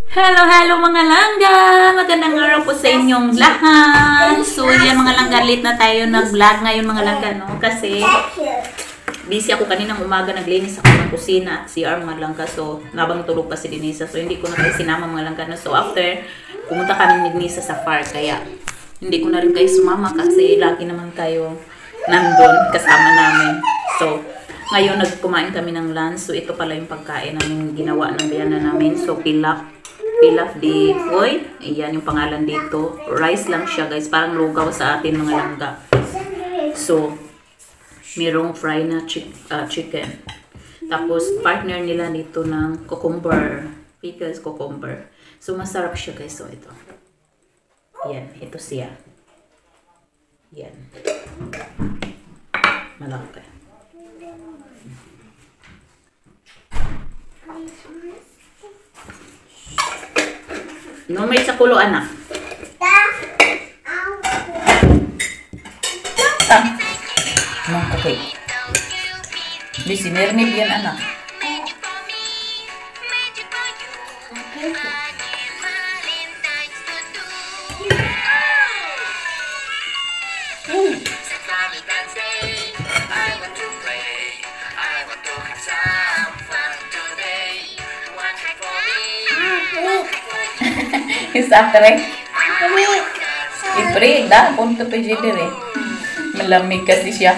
Hello, hello mga langga! Magandang araw po sa inyong lahat. So, yan mga langga, late na tayo nag-vlog ngayon mga langga, no? Kasi, busy ako kaninang umaga, naglinis ako ng kusina at CR mga langga. So, nabang tulog pa si Denisa. So, hindi ko na kayo sinama mga langga, no? So, after, pumunta kami ni Denisa sa park. Kaya, hindi ko na rin kayo sumama kasi lagi naman kayo nandun kasama namin. So, ngayon nagkumain kami ng lunch. So, ito pala yung pagkain namin ginawa ng biyana namin. So, pilaf di Foy. Iyan yung pangalan dito. Rice lang siya guys. Parang lugaw sa atin mga langga. So, merong fry na chicken. Tapos, partner nila dito ng cucumber. Pickles cucumber. So, masarap siya guys. So, ito. Yan. Ito siya. Yan. Malaki. No, may sa kulo, anak. No, okay. Bisi, mermaid yan, anak. Isa kare. Ipre, dah punto pa dire. Malamig kasi siya.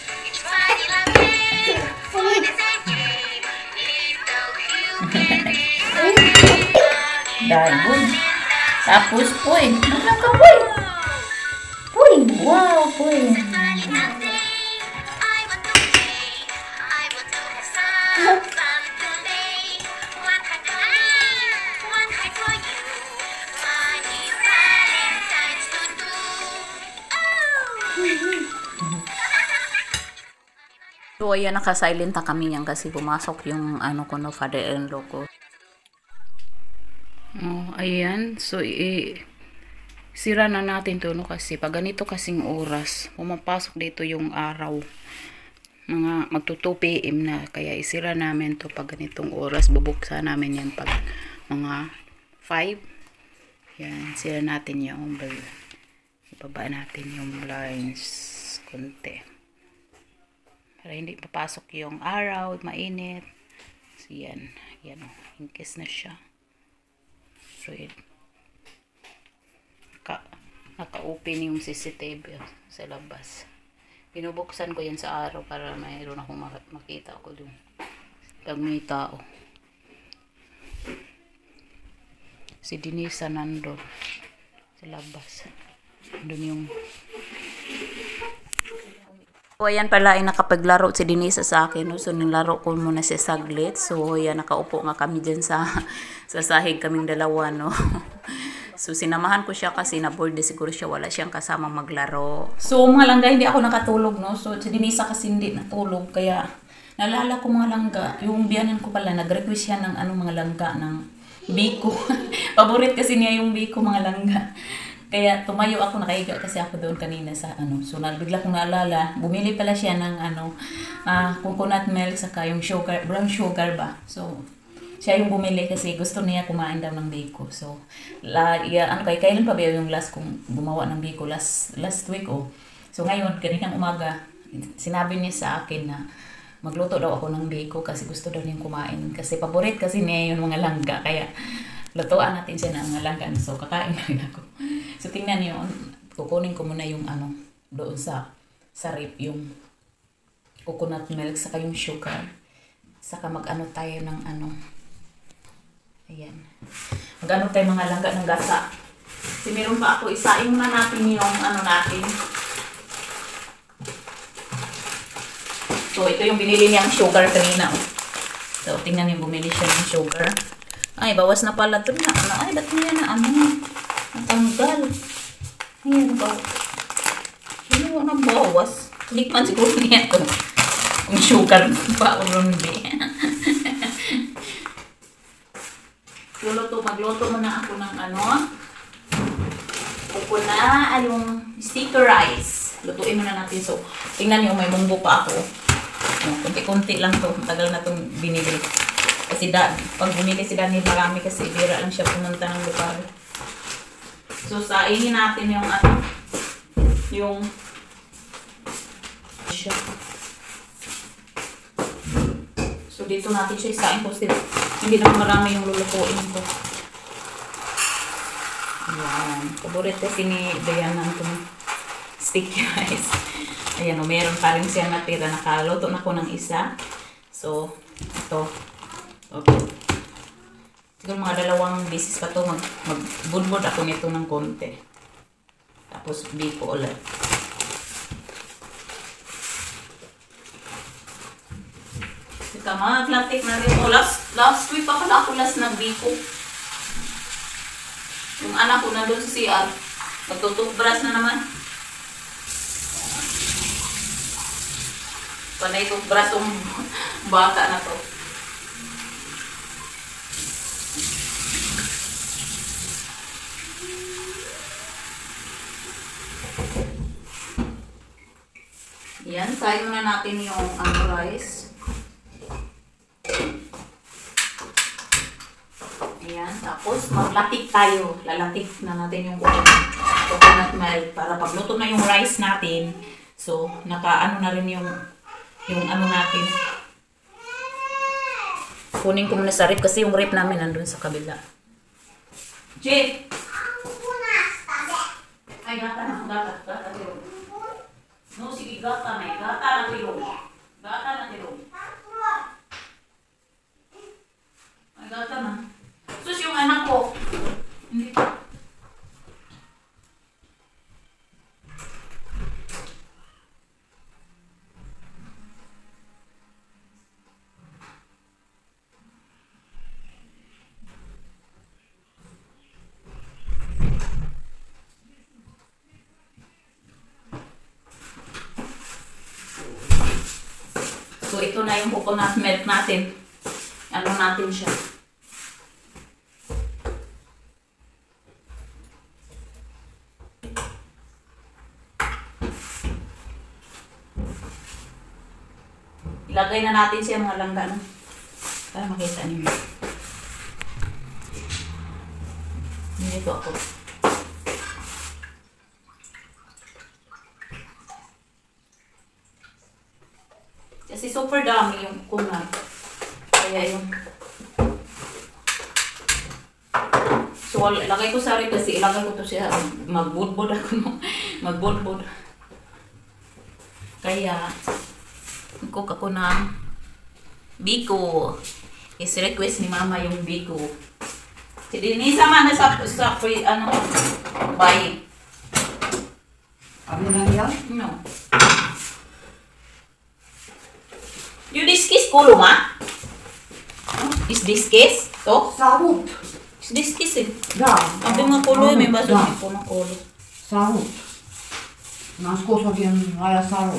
Dagon. Tapos puy. Ano ka puy? Puy, wow, puy. So, ayan, naka-silent na kami yan kasi pumasok yung ano ko, no, father-in-law ko. Oh, ayan. So, sira na natin to, no, kasi pag ganito kasing oras, pumapasok dito yung araw. Mga magto 2 PM na. Kaya isira namin to pag ganitong oras. Bubuksan namin yan pag mga 5. Yan, sira natin yung ibaba natin yung blinds konti. Para hindi papasok yung araw, mainit. So, yan. Yan o. Inkis na siya. So, naka-open yung CCTV sa labas. Binubuksan ko yan sa araw para mayroon akong makita ko dun. Pag may tao. Si Denisa nandun sa labas. Doon yung so, ayan pala ay nakapaglaro si Denisa sa akin. No? So, nilaro ko muna siya saglit. So, ayan, nakaupo nga kami dyan sa sahig kaming dalawa. No? So, sinamahan ko siya kasi na-board siguro siya. Wala siyang kasama maglaro. So, mga langga, hindi ako nakatulog. No? So, si Denisa kasi hindi natulog. Kaya, nalala ko mga langga. Yung biyanan ko pala, nag-request siya ng mga langga ng biko. Paborit kasi niya yung biko mga langga. Kaya tumayo ako, nakahiga kasi ako doon kanina sa So, bigla kong naalala, bumili pala siya ng coconut milk saka yung sugar, brown sugar ba. So, siya yung bumili kasi gusto niya kumain daw ng biko. So, kailan pa ba yung last kong gumawa ng biko? Last week So, ngayon, kaninang umaga, sinabi niya sa akin na magluto daw ako ng biko kasi gusto daw niyang kumain. Kasi paborit kasi niya yung mga langga. Kaya, lutuan natin siya ng mga langga. So, kakain na ako. So, tingnan niyo, kukunin ko muna yung doon sa rip, yung coconut milk, saka yung sugar. Saka tayo ng ayan. Mag tayo mga langga ng gasa. Kasi meron pa ako, isain muna natin yung natin. So, ito yung binili niyang sugar kanina. So, tingnan niyo, bumili siya ng sugar. Ay, bawas na pala ito na. Ay, ba't niya na natanggal. Ayan, Ano na bawas? Hindi man siguro niya ito. Kung sugar pa o hindi. Magluto muna ako ng yung sticker rice. Lutuin muna natin. So, tingnan niyo, may munggo pa ako. Kunti-kunti lang to. Tagal na itong binili. Kasi pag bumili si Daniel marami kasi bira lang siya pumunta ng lugar. So saingin natin yung yung siya. So dito natin siya isain kasi hindi naman marami yung lulukuin ko. Ayan. Paborito kasi ni Diana itong sticky rice. Ayan o, meron pa rin siya natira. Nakaluto na ko ng isa. So, ito. Okay. Siguro mga 2 beses pa ito. Magbudbud ako nito ng konti. Tapos, biko ulit. Ika, mga klatik na rin. Oh, last week pa pala ako last nagbiko. Yung anak ko nandun sa CR. Magtutubras na naman. Panay tubras yung bata na to. Yan, sayo na natin yung rice. Ayan, tapos maglatik tayo. Lalatik na natin yung coconut milk para pagluto na yung rice natin. So, nakaano na rin yung ano natin. Kunin ko muna sa rip kasi yung rip namin nandun sa kabila. Jay! Ay, gata. No, sige, gata na. Gata na tiro. Ay, gata na. Sus, yung anak ko. Hindi pa. So, ito na yung coconut milk natin. Ano natin siya. Ilagay na natin siya mga langga. No? Para makita niyo. Dito ako. Kasi super dami yung coconut. Kaya yung... So, ilagay ko sa rin kasi ilagay ko to siya. Magbudbud ako. Magbudbud. Kaya, cook ako ng biko. Is request ni mama yung biko. Si Denisa man na sa free, buy. Ano na yan? No. You this kiss kulo ma? Is this kiss? To? Sahut. Is this kiss eh? Da. Sabi mga kulo may baso Da. ko ng kulo. Sahut. Nasko sobie moja sahut.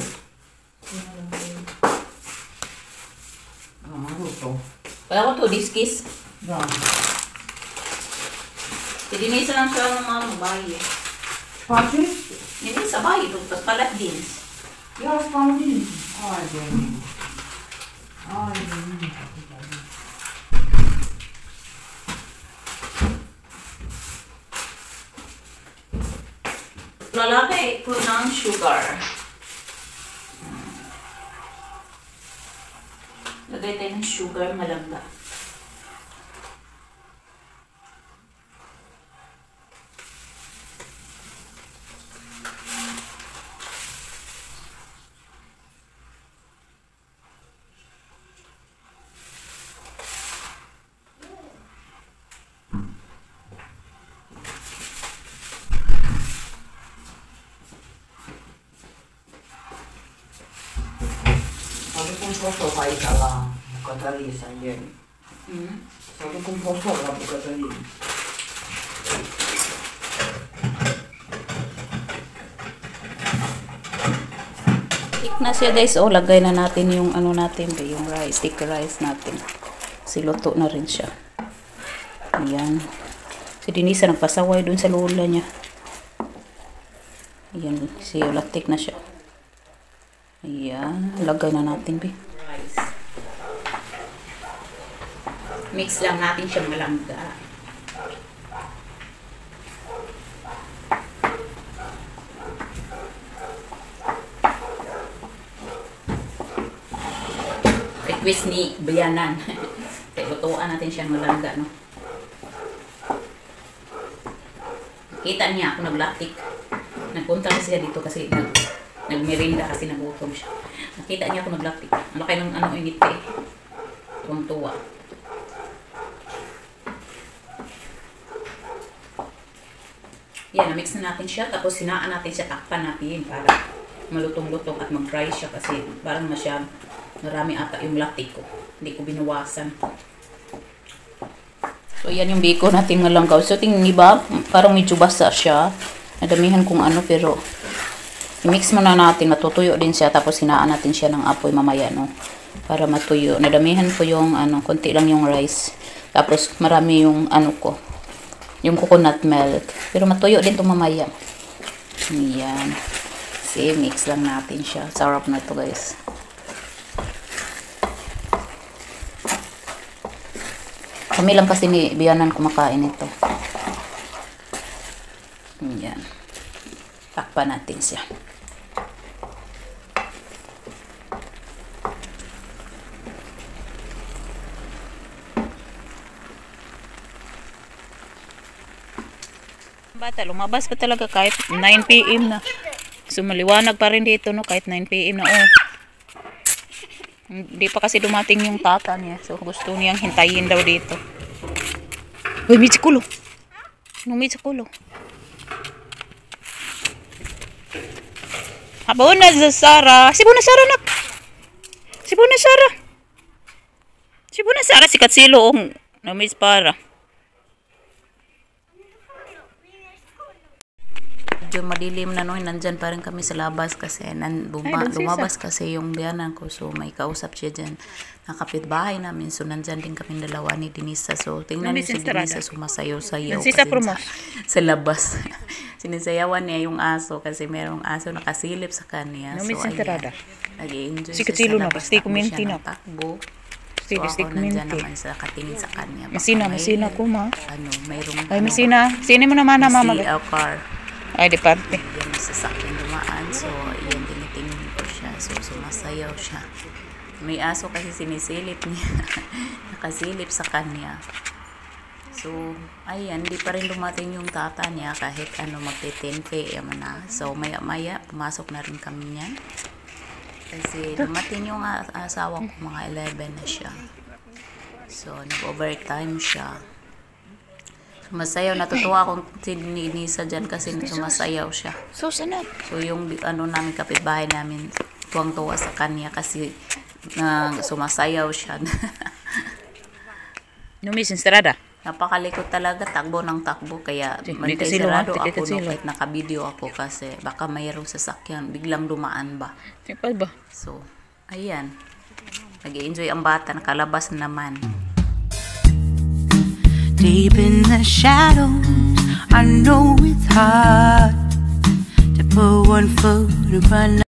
To. Kaya ko to this kiss. Da. Si Denisa lang siya ng mga bahay. Patrz. Hindi sa bahay to. Tapos palat din. Ja spałam. Aj, Boże. Aj, Boże. Lalagay ko ng sugar. Lagay tayo ng sugar malangga. Sabi kong poso kahit ala. Bukatali sa yan. Sabi kong poso ala bukatali. Tik na siya guys. O, lagay na natin yung ano natin. Yung rice, sticky rice natin. Siluto na rin siya. Ayan. Si Denisa nagpasaway dun sa lola niya. Ayan. Latik na siya. Ayan. Lagay na natin, be. Rice. Mix lang natin siyang malangga. Request ni Bayanan. Lutuan natin siyang malangga, no? Kita niya ako naglaktik. Nagpunta siya dito kasi nagmerinda kasi nagutom siya. Nakita niya ako naglaktik. Ang laki ng ano init eh. Tuwang-tuwa. Yan, na-mix na natin siya. Tapos sinaan natin siya, takpan natin para malutong-lutong at mag-dry siya kasi parang marami ata yung lactic ko. Hindi ko binawasan. So, yan yung biko natin malanggaw. So, tingnan niyo ba? Parang medyo basa siya. Nadamihan kung ano, pero i-mix muna natin. Matutuyo din siya. Tapos, hinaan natin siya ng apoy mamaya, no? Para matuyo. Nadamihan ko yung, konti lang yung rice. Tapos, marami yung, yung coconut milk. Pero matuyo din ito mamaya. Yan. See, mix lang natin siya. Sarap na ito, guys. Kami lang kasi ni Bayanan kumakain ito. Yan. Takpan natin siya. Bata, lumabas pa talaga kahit 9 PM na. So, maliwanag pa rin dito, no? Kahit 9 PM na, oh. Hindi pa kasi dumating yung tata niya. So, gusto niyang hintayin daw dito. Uy, may sikulo. Anong may sikulo? Habon na sa Sara. Sibuna Sara, nak. Sibuna Sara. Sibuna Sara, sikat silong. Na miss para. Medyo madilim na no, nandyan pa rin kami sa labas kasi lumabas kasi yung Bayanan ko, so may kausap siya dyan na kapitbahay namin, so nandyan din kami dalawa ni Denisa. So tingnan niyo si Denisa sumasayaw-sayaw kasi sa labas. Sinisayawan niya yung aso kasi merong aso nakasilip sa kanya. So ayan, nag-i-enjoy siya sa labas. Takbo siya ng takbo. So ako nandyan naman sa katingin sa kanya. Masina ko ma. Mayroong ay masina. Sino mo naman na mama? car. Ay, di parte. Yan ang sasakyan dumaan. So, yan, tinitingin ko siya. So, sumasayaw siya. May aso kasi sinisilip niya. Nakasilip sa kanya. So, ayan, di pa rin dumating yung tata niya kahit magte-10 PM na. So, maya-maya, pumasok na rin kami niyan. Kasi dumating yung asawa ko, mga 11 na siya. So, nag-overtime siya. Sumasayaw, natutuwa akong Denisa dyan kasi sumasayaw siya. So, sanap. So, yung namin kapitbahay namin, tuwang-tuwa sa kanya kasi sumasayaw siya. Numis Estrada. Napakalikot talaga, takbo ng takbo. Kaya mantay sarado ako kahit naka-video ako kasi baka mayroong sasakyan, biglang dumaan ba. Tipal ba? So, ayan. Nag-i-enjoy ang bata, nakalabas naman. Deep in the shadows, I know it's hard to put one foot in front of